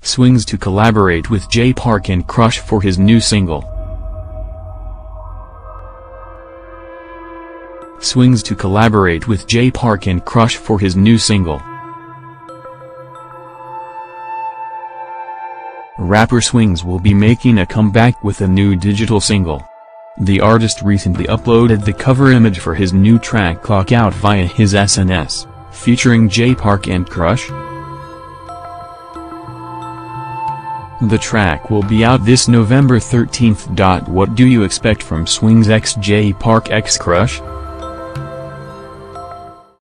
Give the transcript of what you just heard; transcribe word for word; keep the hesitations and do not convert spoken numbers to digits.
Swings to collaborate with Jay Park and Crush for his new single. Swings to collaborate with Jay Park and Crush for his new single. Rapper Swings will be making a comeback with a new digital single. The artist recently uploaded the cover image for his new track Clock Out via his S N S, featuring Jay Park and Crush. The track will be out this November thirteenth. What do you expect from Swings x Jay Park x Crush?